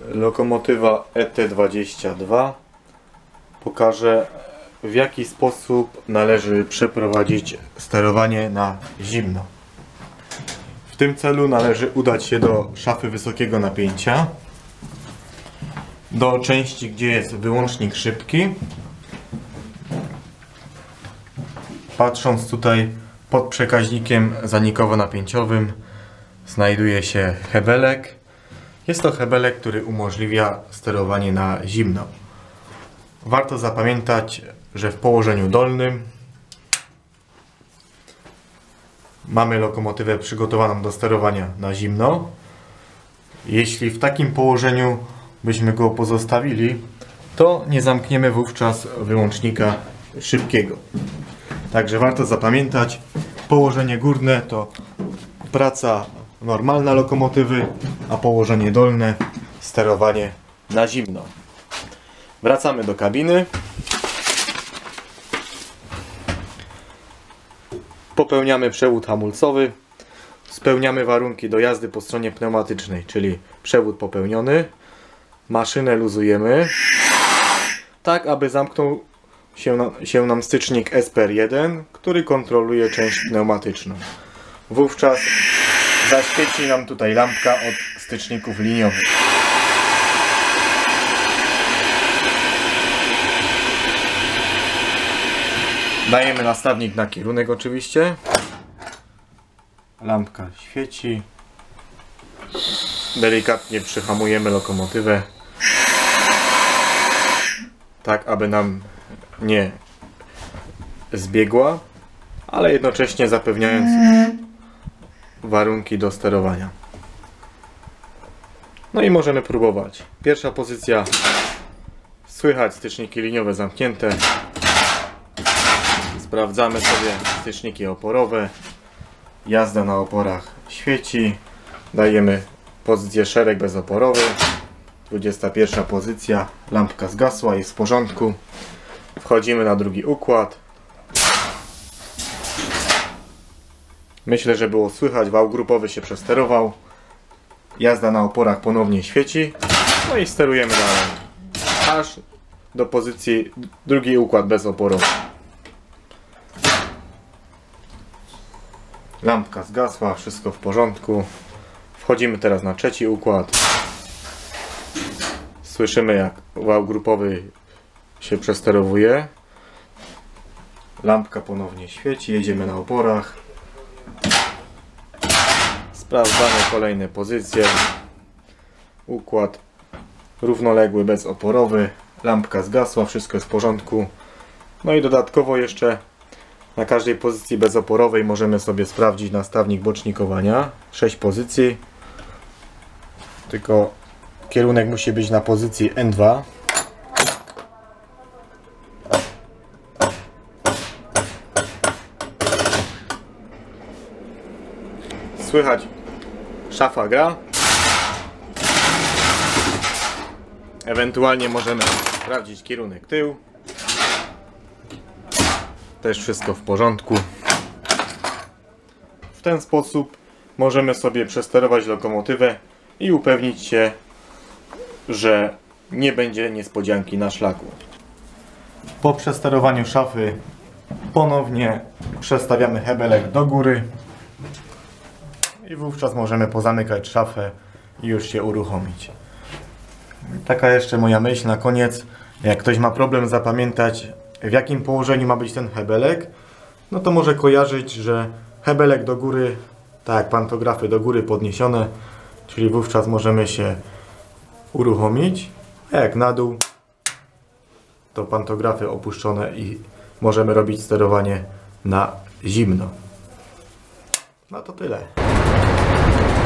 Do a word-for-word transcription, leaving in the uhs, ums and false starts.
Lokomotywa E T dwadzieścia dwa pokaże, w jaki sposób należy przeprowadzić sterowanie na zimno. W tym celu należy udać się do szafy wysokiego napięcia, do części, gdzie jest wyłącznik szybki. Patrząc tutaj pod przekaźnikiem zanikowo-napięciowym znajduje się hebelek. Jest to hebelek, który umożliwia sterowanie na zimno. Warto zapamiętać, że w położeniu dolnym mamy lokomotywę przygotowaną do sterowania na zimno. Jeśli w takim położeniu byśmy go pozostawili, to nie zamkniemy wówczas wyłącznika szybkiego. Także warto zapamiętać, położenie górne to praca normalna lokomotywy, a położenie dolne sterowanie na zimno. Wracamy do kabiny. Popełniamy przewód hamulcowy. Spełniamy warunki do jazdy po stronie pneumatycznej, czyli przewód popełniony. Maszynę luzujemy, tak aby zamknął się, na, się nam stycznik S P R jeden, który kontroluje część pneumatyczną. Wówczas zaświeci nam tutaj lampka od styczników liniowych. Dajemy nastawnik na kierunek oczywiście. Lampka świeci. Delikatnie przyhamujemy lokomotywę, tak aby nam nie zbiegła, ale jednocześnie zapewniając warunki do sterowania. No i możemy próbować. Pierwsza pozycja. Słychać styczniki liniowe zamknięte. Sprawdzamy sobie styczniki oporowe. Jazda na oporach świeci. Dajemy pozycję szereg bezoporowy. dwudziesta pierwsza pozycja. Lampka zgasła, jest w porządku. Wchodzimy na drugi układ. Myślę, że było słychać, wał grupowy się przesterował. Jazda na oporach ponownie świeci. No i sterujemy dalej, aż do pozycji drugi układ bezoporowy. Lampka zgasła, wszystko w porządku. Wchodzimy teraz na trzeci układ. Słyszymy, jak wał grupowy się przesterowuje. Lampka ponownie świeci, jedziemy na oporach. Sprawdzamy kolejne pozycje. Układ równoległy, bezoporowy. Lampka zgasła, wszystko jest w porządku. No i dodatkowo jeszcze na każdej pozycji bezoporowej możemy sobie sprawdzić nastawnik bocznikowania. sześć pozycji. Tylko kierunek musi być na pozycji N dwa. Słychać, szafa gra. Ewentualnie możemy sprawdzić kierunek tył. Też wszystko w porządku. W ten sposób możemy sobie przesterować lokomotywę i upewnić się, że nie będzie niespodzianki na szlaku. Po przesterowaniu szafy ponownie przestawiamy hebelek do góry i wówczas możemy pozamykać szafę i już się uruchomić. Taka jeszcze moja myśl na koniec. Jak ktoś ma problem zapamiętać, w jakim położeniu ma być ten hebelek, no to może kojarzyć, że hebelek do góry, tak jak pantografy do góry podniesione, czyli wówczas możemy się uruchomić, a jak na dół, to pantografy opuszczone i możemy robić sterowanie na zimno. No to tyle.